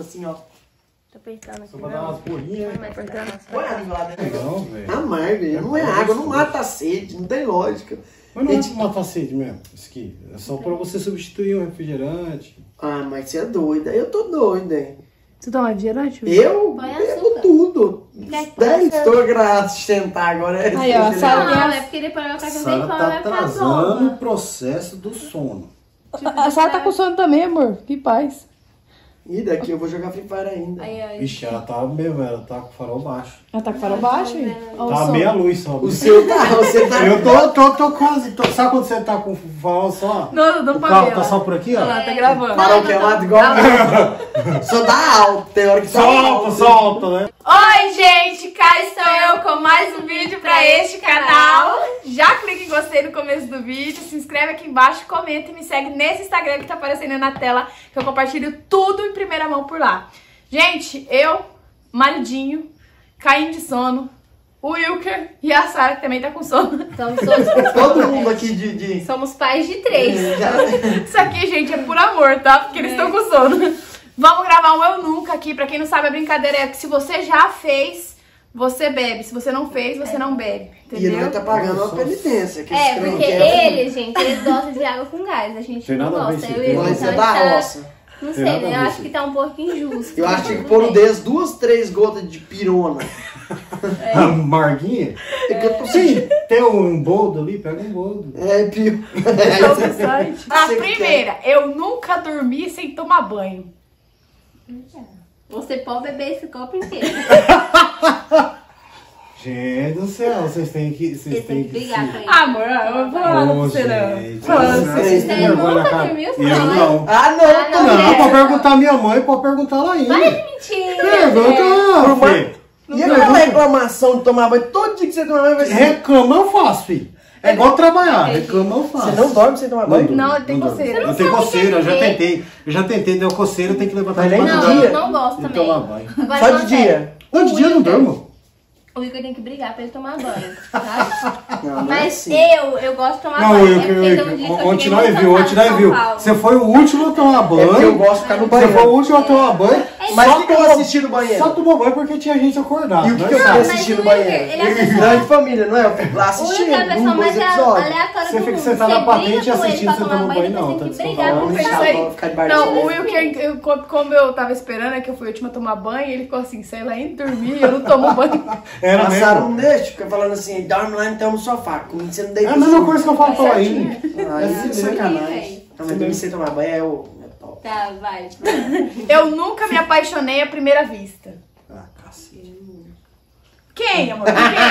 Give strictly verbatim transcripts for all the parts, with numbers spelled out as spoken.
assim, ó. Tô apertando aqui. Só pra dar umas bolinhas, né? Põe água lá dentro. Não, velho. Amargo, não é água, não mata a sede, não tem lógica. Mas não é pra matar sede mesmo, isso aqui. É só pra você substituir um refrigerante. Ah, mas você é doida. Eu tô doida, hein? Você toma refrigerante? Eu Põe bebo açúcar. tudo. Quer que dez faça? tô grato de sentar agora. É Aí, ó, Sara Não, é porque depois meu cachorro vem Sara e fala, tá vai ficar atrasando o boba. processo do sono. A Sara tá com sono também, amor. Que paz. E daqui eu vou jogar Free Fire ainda. Aí, aí. Vixe, ela tá mesmo, ela tá com o farol baixo. Ela tá com farol baixo, hein? Ó, o Tá som. meia luz só. O seu tá, você tá... Eu tô, tô, tô quase. Tô, sabe quando você tá com o farol só? Não, não O pra carro ver, tá ó. só por aqui, ó? Ela tá gravando. Farol queimado igual só dá alto, tem hora que dá Solta, alto. solta, né? Oi, gente! Cá estou eu com mais um vídeo pra este canal. Já clica em gostei no começo do vídeo, se inscreve aqui embaixo, comenta e me segue nesse Instagram que tá aparecendo na tela, que eu compartilho tudo em primeira mão por lá. Gente, eu, Maridinho, caindo de sono, o Wilker e a Sara, que também tá com sono. Somos todos Todo mundo aqui de... de... Somos pais de três. Isso aqui, gente, é por amor, tá? Porque eles estão com sono. Vamos gravar um Eu Nunca aqui. Pra quem não sabe, a brincadeira é que se você já fez, você bebe. Se você não fez, você não bebe. E ele vai Entendeu? tá pagando uma penitência. Que É, esse trem porque quebra. ele, gente, ele gosta de água com gás. A gente Tem não nada a ver gosta. isso Eu, aqui. eu, Mas então é ele da tá- roça. Não Tem sei, nada a né? ver Eu acho isso que tá um pouco injusto. Eu acho que tinha que Tudo pôr no bem. dedo duas, três gotas de pirona. A Marguinha? É que eu tô Sim, sentindo. tem um boldo ali, pega um boldo. É, pio. A Você primeira, eu nunca dormi sem tomar banho. Você pode beber esse copo inteiro. Gente do céu, vocês têm que. Você Vocês tem têm que que. brigar se- com ele. Ah, amor, eu vou falar pra Ô, você não. gente, Falando vocês assim. têm Você vergonha nunca na cara. dormiu, Eu fala. não. Ah, não, Ah, tô não, não. Não, pode perguntar a minha mãe, pode perguntar lá ainda. Mentira! Pergunta, Por filho. E aquela reclamação de tomar banho? Todo dia que você toma banho vai ser... Reclama eu faço, filho. É igual trabalhar, reclama eu faço. Você não dorme sem tomar banho? Não, ele tem durmo. coceira. Eu tenho sabe coceira, eu já viver. tentei. Eu já tentei, deu coceira, eu tenho que levantar Mas de nem de Não, dia. eu não gosto e também. tomar banho. Agora, Só não, de sério. dia. Não, de O dia eu não Wilker- durmo. O Igor tem que brigar pra ele tomar banho, tá? Não, não é Mas assim. eu, eu gosto de tomar Não, banho. eu, né? Porque tem um dia eu, que eu ontem fiquei nós muito viu, ontem cansada nós em viu. São Paulo. Você foi o último a tomar É porque eu banho. gosto de ficar no Você foi o banheiro. último a tomar banho. Mas só o que que eu tomou- assisti no banheiro? Só tomou banho porque tinha gente acordada. E o que, Nós que eu sabe. fui mas assistir o no Wilker, banheiro? ele é a pessoa- Grande família, não é? Eu fico lá O assistindo, Wilker é a pessoa um, dois mais episódios. aleatória Você do fica mundo. sentada na Você patente briga e com ele assistindo, pra você tomar toma banho, banho, depois não, tem que tá brigar desculpa. com Não, ele. chato, Isso aí. vou ficar de Não, bardinha. o Will, que eu, como eu tava esperando, é que eu fui a última a tomar banho, ele ficou assim, sei lá, indo dormir, eu não tomo banho. Era Passaram mesmo. um deixa, fica falando assim, dorme lá então no sofá. Comigo você não deita É a em mesma cima. coisa que eu falo pra Laís. Ah, É isso é assim sacanagem. velho. Não, mas dormir sem tomar banho é o... é top. Tá, vai. Eu nunca me apaixonei à primeira vista. Ah, cacete. Quem, amor?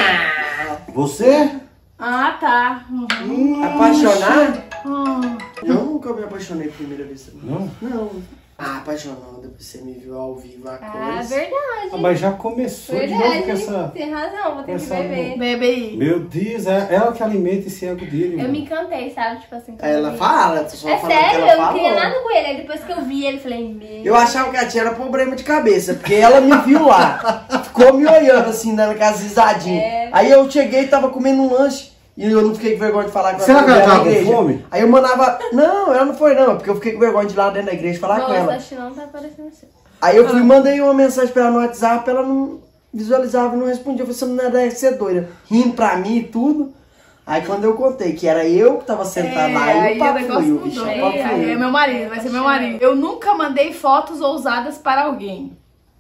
Quem? Você? Ah, tá. Uhum. Apaixonar? Hum. Eu nunca me apaixonei à primeira vista. Não? Não. Ah, apaixonou, depois você me viu ao vivo a Ah, coisa. Ah, verdade. mas já começou de novo com Verdade. essa... Tem razão, vou ter que essa- beber. Bebe aí. Meu Deus, é ela que alimenta esse ego dele. Eu mano. me encantei, sabe? Tipo assim. quando Aí ela eu vi. fala, tô só É falando que sério, ela eu não falou. queria nada com ele. Aí depois que eu vi ele, eu falei, meu. Eu achava que a tia era problema de cabeça, porque ela me viu lá, ficou me olhando assim, dando aquelas risadinhas. É. Aí eu cheguei e tava comendo um lanche, e eu não fiquei com vergonha de falar com ela. Será que ela dentro da tava com igreja. fome? Aí eu mandava, não, ela não foi não, porque eu fiquei com vergonha de ir lá dentro da igreja falar com Nossa, ela. acho que não tá aparecendo assim. Aí eu fui e mandei uma mensagem pra ela no WhatsApp, ela não visualizava, não respondia. Eu falei, você não deve ser doida, rindo pra mim e tudo. Aí quando eu contei que era eu que tava sentado lá, aí aí o o papo negócio fluiu, mudou. bicho, o Aí, papo aí é fluiu. meu marido, vai ser meu marido. Eu nunca mandei fotos ousadas para alguém.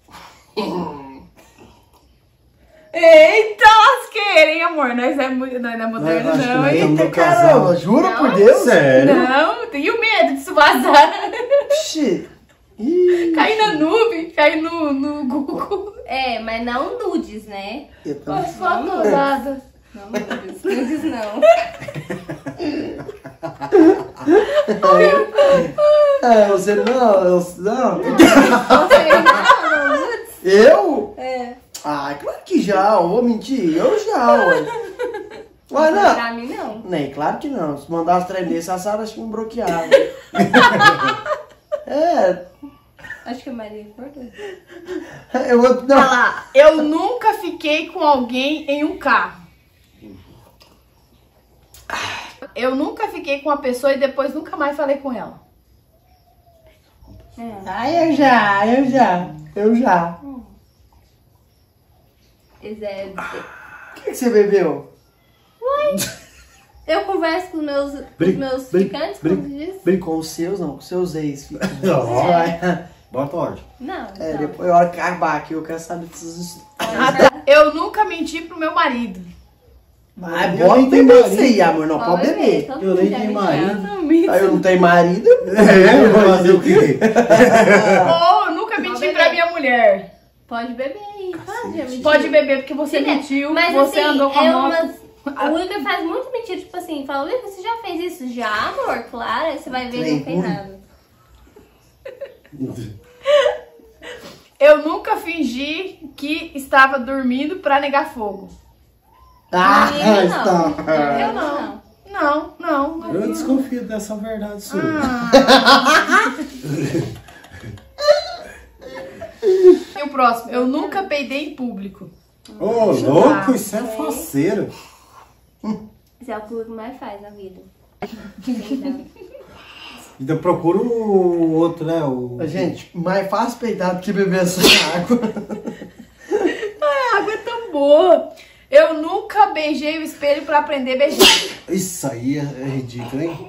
Eita, lasqueira, hein, amor? Nós é, muito, nós não é moderno, Nós acho não, que hein? não. Eita, caramba, jura Não? por Deus? Sério? Não, tenho medo disso vazar. Oxi. Ih, Cair na nuvem, cair no, no Google. É, mas não nudes, né? eu tô... As fotos ousadas. Não nudes. Nudes não. É, você não, eu, não. Você não, não nudes? Eu? É. Ah, claro que já, ô, mentir, eu já, ué. Ué, não. Pra mim, não. Nem, claro que não. Se mandar as três meses, a Sara acho que me bloqueava. É, Acho que a Maria acordou. eu vou... Olha Não. lá, eu nunca fiquei com alguém em um carro. Eu nunca fiquei com uma pessoa e depois nunca mais falei com ela. É. Ah, eu já, eu já, eu já. Zé, O que, que você bebeu? eu converso com meus, com Brin- meus brin- ficantes, brin- como diz? Bem com os seus, não, com os seus ex. filho. Ó, Vai. bota ordem. Não, É, não. depois a hora que acabar aqui, eu quero saber dessas histórias. Ah, tá. Eu nunca menti pro meu marido. Vai, Eu bota nem tenho beber marido. isso aí, amor, não pode beber. todo Eu mundo nem já tenho me marido. chama. Não, me- Aí eu não tenho marido. É, eu vou fazer o quê? Ou eu nunca menti beber. pra minha mulher. Pode beber aí, pode. é mentira. Pode beber porque você Entendeu? mentiu, Mas você assim, andou com a é moto. umas... O Igor faz muito mentira, tipo assim, fala, Igor, você já fez isso? Já, amor? Claro, aí você vai ver, Trem não tem ruim. nada. Eu nunca fingi que estava dormindo pra negar fogo. Ah, Comigo, está. Eu não. Não, não. não. Eu desconfio dessa verdade sua. E o próximo? Eu nunca peidei em público. Ô, louco, isso é faceiro. Isso é o que o Igor mais faz na vida. Então, Ainda procura o outro, né? O... Gente, mais fácil peidar do que beber essa água. A água é tão boa. Eu nunca beijei o espelho pra aprender a beijar. Isso aí é, é ridículo, hein?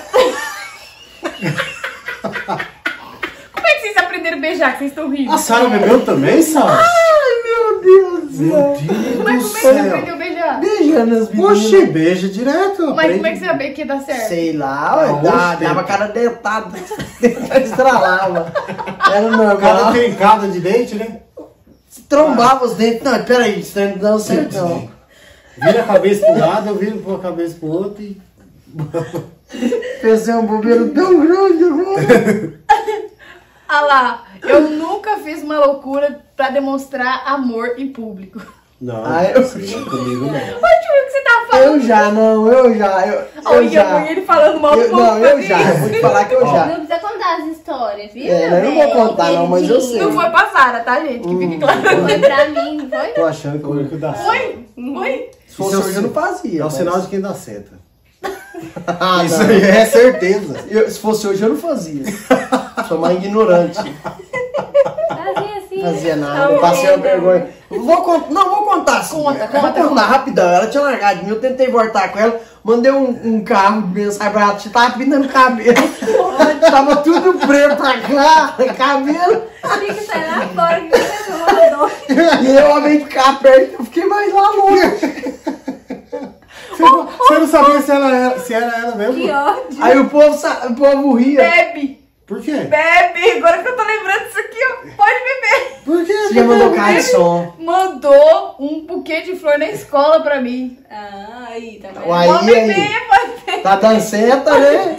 Como é que vocês aprenderam a beijar, que vocês estão rindo? A Sara bebeu também, Sara? Ai, meu Deus do Meu céu. Deus Como é, do como é que você aprendeu céu. a beijar? Beijando as meninas. Oxi, beija direto. Mas como é que você sabe que dá certo? Sei lá, ué, Ah, dá- oxe, dava tem- cara dentada, estralava. Era Cada normal. trincada de dente, né? Trombava os dentes. Não, peraí, isso não dá certo não. Vira a cabeça pro lado, eu viro a cabeça pro outro e... Pensei um bobeiro tão grande agora. Ah lá, eu nunca fiz uma loucura pra demonstrar amor em público. Não, Ah, eu- isso aí comigo não. Mas tipo, o que você tava falando? Eu já, não, eu já. Eu, eu Olha, já. ele falando mal do Eu- povo não, pra eu mim. já. Eu vou te falar que eu não já. precisa contar as histórias, viu? É, meu eu não vou bem, contar, não, mas eu queridinho? sei. Não foi pra Sara, tá, gente? Que fique claro. Foi pra mim, não foi? Tô achando que o único dá certo. Foi? Foi? Se fosse Isso é o hoje eu não si- fazia. É o mas- sinal de quem dá seta. Ah, Isso não. aí é certeza. Eu- se fosse hoje eu não fazia. Sou mais ignorante. Fazia assim. Não fazia nada. Não, Eu passei uma não. vergonha. Vou cont... Não, vou contar assim. Conta, Vou conta, contar rapidão. Ela tinha largado de mim, eu tentei voltar com ela. Mandei um, um carro de mensagem pra ela. Tava pintando cabelo. Tava tudo preto pra cá, cabelo. Tinha que sair lá fora que você mandou. E eu, ao invés de ficar perto, eu fiquei mais lá longe. Você não, você não sabia se, ela era, se era ela mesmo? Que ódio. Aí o povo, sa- o povo ria. Bebe! Por quê? Bebe! Agora que eu tô lembrando disso aqui, ó, pode beber! Por quê? Você já mandou carro de som. Mandou um buquê de flor na escola pra mim. Ah, aí, tá vendo? Uai. Pode aí? beber, pode beber. Tá dando seta, né?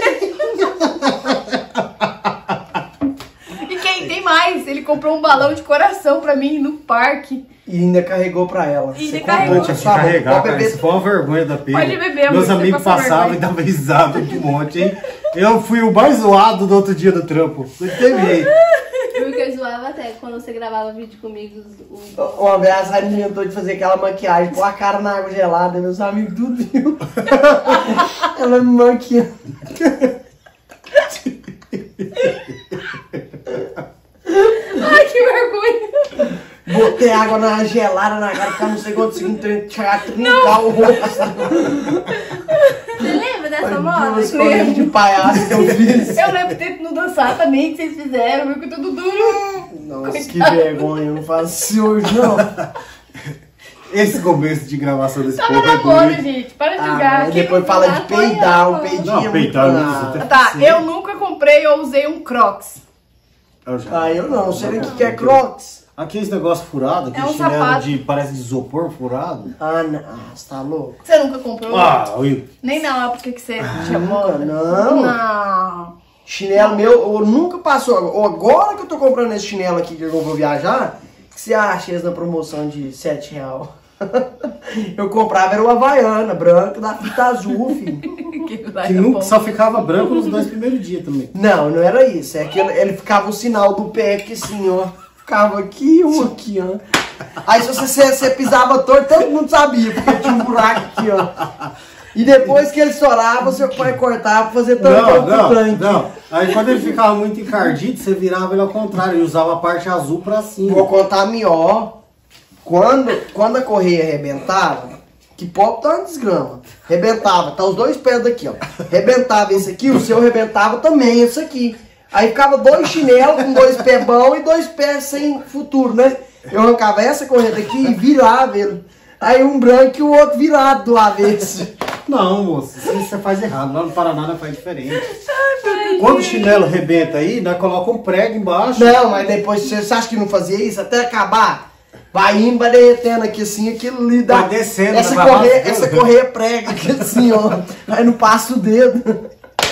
E quem tem mais? Ele comprou um balão de coração pra mim no parque. E ainda carregou pra ela. E ainda Você carregou. comprou, Tinha que tá bom, carregar, pode cara. beber. Isso foi uma vergonha da pega. Pode beber, amor, Meus você amigos passou passavam vergonha. e davam risada de monte, hein? Eu fui o mais zoado do outro dia do trampo. Não teve jeito. Porque eu zoava até quando você gravava vídeo comigo. O... Uma vez a Sara inventou de fazer aquela maquiagem, pôr a cara na água gelada, meus amigos tudo viu. Ela me maquiou. Ai, que vergonha! Botei água na gelada na cara, ficar não sei quantos segundos, chegar a trincar o rosto. Você lembra dessa moda? Duas coisas de palhaço que eu fiz. Eu lembro de ter não dançar também, que vocês fizeram, viu? Que tudo duro. Nossa, que vergonha, eu não faço isso hoje não. Esse começo de gravação desse Tava povo é namoro, bonito. gente. Para de Ah, julgar. mas Quem depois não fala dá, de peidar, um peidinho Não, é muito peidar não, nada. isso Tá, eu nunca comprei ou usei um Crocs. Eu já. Ah, eu não, sei nem o que que é Crocs. Aqueles negócio furado, aquele É um chinelo sapato. de, parece de isopor furado. Ah, não, ah, você tá louco? Você nunca comprou? Ah, Will. Nem na época que você tinha Nunca, moda? não. Não. Chinelo meu, eu nunca passou. Agora que eu tô comprando esse chinelo aqui que eu vou viajar, que você acha eles na promoção de sete reais? Eu comprava, era o Havaiana, branco, da fita azul, filho. Que Que vai nunca, bom. só ficava branco nos dois primeiros dias também. Não, não era isso. É que ele, ele ficava o sinal do pé aqui assim, ó. Ficava aqui e um aqui, ó. Aí se você, você pisava torto, todo mundo sabia, porque tinha um buraco aqui, ó. E depois que ele estourava, seu pai cortava pra fazer Não, tampão pro não, tanque. não. Aí quando ele ficava muito encardido, você virava ele ao contrário, ele usava a parte azul pra cima. Vou contar melhor. Quando, quando a correia arrebentava, que pop tá uma desgrama. Arrebentava, tá os dois pés daqui, ó. Arrebentava esse aqui, o seu arrebentava também esse aqui. Aí ficava dois chinelos com dois pés bons e dois pés sem futuro, né? Eu arrancava essa correia daqui e virava ele. Aí um branco e o outro virado do avesso. Não, moço, isso você faz errado. Lá no Paraná nós faz diferente. Quando o chinelo arrebenta aí, nós colocamos um prego embaixo. Não, mas depois você acha que não fazia isso até acabar? Vai indo, vai derretendo aqui assim, aquilo ali dá. Vai descendo, essa vai correia, rasgando. essa correia prega aqui assim, ó. Aí não passa o dedo.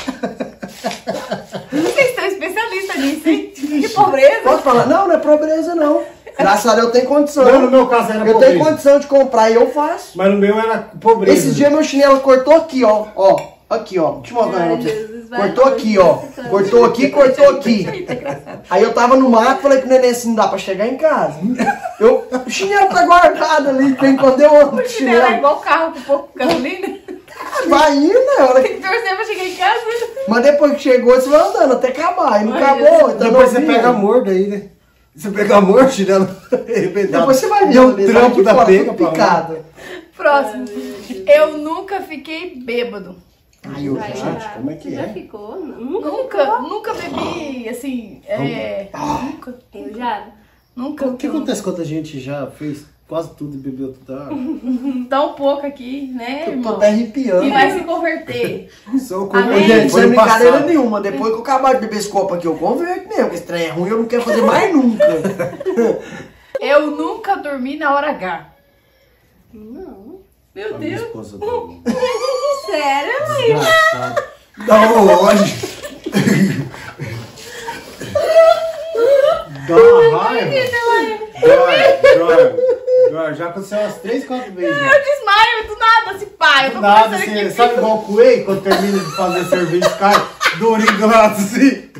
Vocês estão especialistas nisso, hein? Que pobreza. Posso falar? Não, não é pobreza não. Graças a Deus eu tenho condição. Não, no meu caso era eu pobreza. tenho condição de comprar e eu faço. Mas no meu era pobreza. Esses dias meu chinelo cortou aqui, ó. Ó, aqui, ó. Deixa eu mostrar Ai, pra você. Jesus, vai, Cortou vai, aqui, ó. vai. Cortou aqui, cortou aqui. Aí eu tava no mato, falei pro neném assim, não dá pra chegar em casa. Eu, o chinelo tá guardado ali, tem quando eu ando com O o chinelo é chinelo. igual carro com pouco gasolina. Vai indo, né? Hora Tem que- que torcer pra chegar em casa. Mas depois que chegou, você vai andando até acabar. E não Ai, acabou, então Depois não você vinha. pega mordo aí, né? Você pega mordo, chinelo arrebentado. Depois você vai ver. Deu ali, um vai trampo aqui da fora, pega tudo pra picado. Próximo. Eu nunca fiquei bêbado. Ai, eu, Vai, gente, já. como é que Você já é? ficou? Nunca Nunca, ficou? nunca bebi, assim, é... Nunca, Eu já. nunca. O que acontece quando a gente já fez quase tudo e bebeu tudo? Ah, Tão pouco aqui, né, Eu tô irmão? até arrepiando. E vai se converter. só o Amém. Gente, foi sem no brincadeira passado. nenhuma. Depois que eu acabar de beber esse copo aqui, eu converto mesmo. Porque esse trem é ruim, eu não quero fazer mais nunca. Eu nunca dormi na hora H. Não. Meu A minha Deus. esposa dormiu. Sério? Desgraçado. Dá uma loja. Dá uma raiva. Dói, dói. Dói. Já aconteceu umas três, quatro vezes. né? Eu desmaio do nada, assim, pai. Eu tô Nada, pensando assim, aqui. sabe igual o Kuei, quando termina de fazer serviço, cai durinho do lado assim?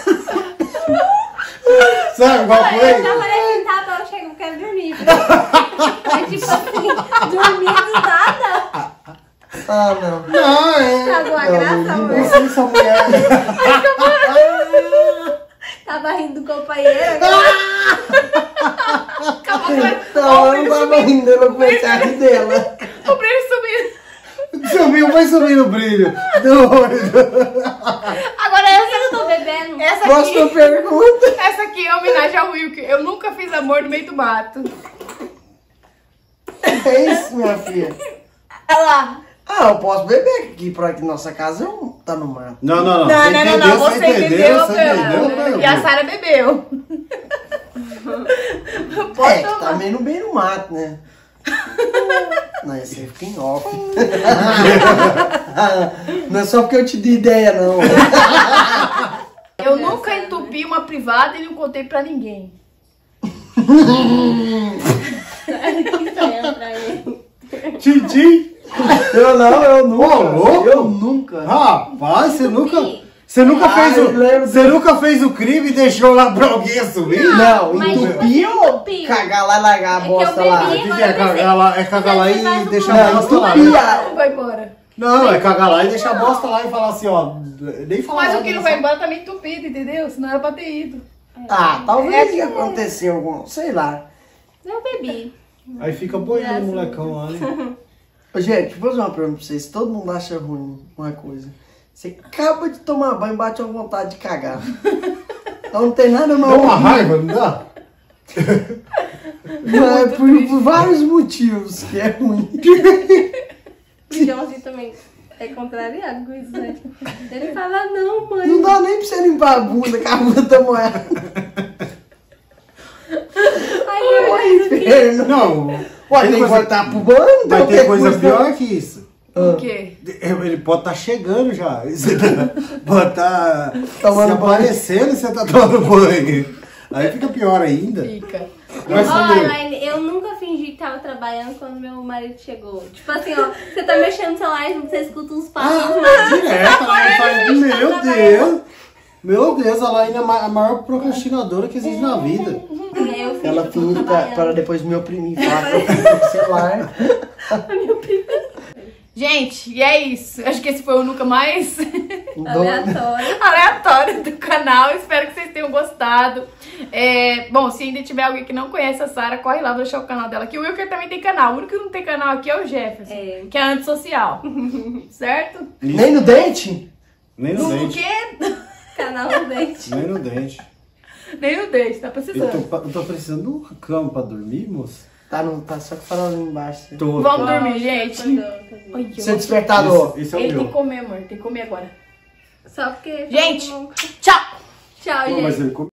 Sabe igual o Eu Kuei? já falei assim, tá bom, chega, eu quero dormir. Mas tipo assim, dormir do nada. Ah, não. Não, é. Cagou a Não, graça, não, amor. Não sei se a mulher. Tava rindo do companheiro. Acabou com Então, eu não tava rindo, eu comecei a rir dela. o brilho subindo. Sumiu, vai subir no brilho. Doido. Agora essa, Eu tô bebendo. essa Próxima aqui, pergunta. essa aqui é homenagem ao Wilk. Eu nunca fiz amor no meio do mato. É isso, minha filha. Olha lá. Ah, eu posso beber aqui, pra aqui nossa casa eu, tá no mato. Não, não, não. Não, não, não, não. Você entendeu, você entendeu, meu. meu. E a Sara bebeu. Pode É, que tomar. também no bem no mato, né? Não, esse aí fica em off. Não é só porque eu te dei ideia, não. Eu nunca entupi uma privada e não contei pra ninguém. Que estranho pra ele. Tchim, Eu não, eu nunca. Ô, louco. Eu nunca. Rapaz, você nunca. Você nunca, Ah, fez eu o, lembro. você nunca fez o crime e deixou lá pra alguém assumir? Não, mas entupir você ou entupiu. cagar lá e largar a É que bosta eu lá? O bebi. que, que é cagar lá? É cagar lá Você faz e um deixar Não, a bosta lá. entupir né? a... Vai embora. Não, é cagar lá e deixar a bosta lá e falar assim, ó. Nem falar Mas nada, o que não só- vai embora tá meio entupido, entendeu? Senão era pra ter ido. Ah, talvez É que- aconteceu algum, sei lá. Eu bebi. Aí fica boiando o molecão lá, né? Ô, gente, vou fazer uma pergunta pra vocês. Todo mundo acha ruim uma coisa. Você acaba de tomar banho e bate a vontade de cagar. Então não tem nada mais Dá uma horrível. raiva, não dá? Não, é por, por vários motivos que é ruim. O Joãozinho também é contrariado com isso, né? Ele fala, não, mãe. Não dá nem pra você limpar a bunda, que a bunda tá moeda. Ai, meu Deus, o quê? Inferno. Não. Ué, tem tem que coisa- voltar pro banho, então Mas tem tem coisa pior que isso. O quê? Ele pode estar chegando já. Você tá, pode estar Tomando se banho. aparecendo e você tá tomando banho. Aí fica pior ainda. Fica. Mas Olha, também, Laine, eu nunca fingi que tava trabalhando quando meu marido chegou. Tipo assim, ó, você tá mexendo no celular e você escuta uns passos. ah, direto, ela faz, meu Deus. Meu Deus, a Laine é a ma- a maior procrastinadora que existe na vida. E aí eu fingi Ela que eu tô finge pra, trabalhando. para depois me oprimir. Falar que eu fico no celular. Gente, e é isso. Acho que esse foi o nunca mais Aleatório. aleatório do canal. Espero que vocês tenham gostado. É, bom, se ainda tiver alguém que não conhece a Sara, corre lá, vou deixar o canal dela aqui. O Wilker também tem canal. O único que não tem canal aqui é o Jefferson, É. que é antissocial. Certo? Nem no dente? Nem no O dente. quê? Canal do dente. Nem no dente. Nem no dente, tá Eu precisando. tô, pa- eu tô precisando de uma cama pra dormir, moça. Tá, no, tá só que falando ali embaixo. Tô, Vamos tô. dormir, gente. Acordou, acordou. Olha, Seu despertador. Esse, esse é o ele tem meu. que comer, amor. Tem que comer agora. Só porque... Gente, tchau! Tchau, Pô, gente. mas ele